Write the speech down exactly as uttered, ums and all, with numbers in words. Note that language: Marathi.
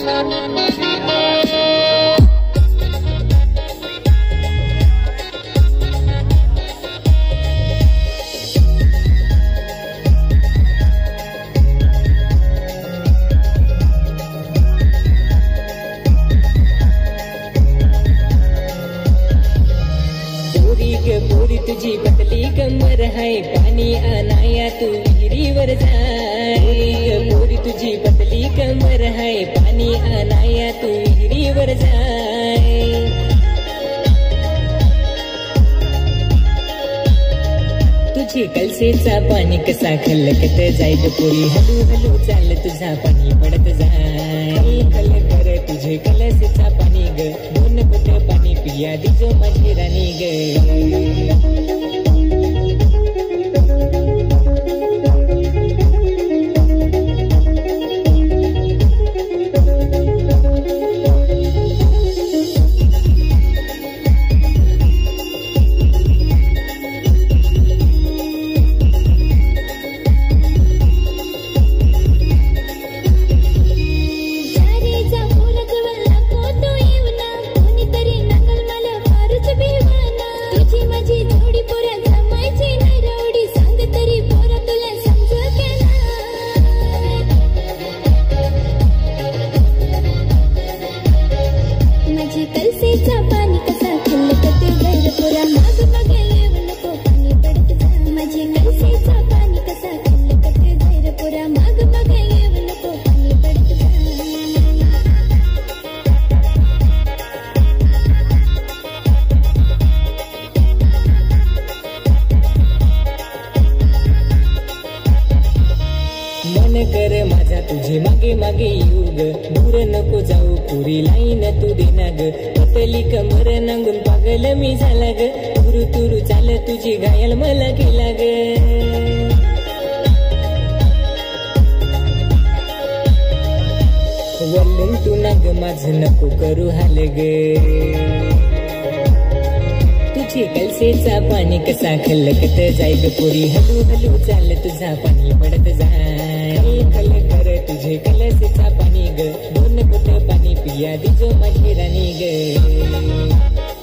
पूरी तुझी पतली कमर है, पानी आनाया तू विहिरीवर जाय। पूरी तुझी पतली कमर है, पाणी आनाया तू विहिरीवर जाय। तुझी कलसेचा पाणी कसा खलकत जाय ग पोरी, हलू हलू चाल तुझा पाणी पडत जाय। खल कर तुझे कलसेचा पाणी ग, दोन घोट पाणी पिया दिजो माझी राणी ग। मन कर माझा तुझे मागे मागे युग, दूर नको जाऊ पुरी लाईन तू देना ग। पतली कमर नांगून पागल मी झाला ग, तुरु तुरु चाल तुझी घायल मला केला ग। वल्लून तू ना ग माझ नको करू हाल ग। तुझी कलसेचा पाणी कसा खलकत जाय ग पोरी, हलू हलू चाल तुझा पाणी पडत जाय। खल कर तुझे कलसेचा पाणी ग, दोन घोट पाणी पिया दिजो माझी राणी ग।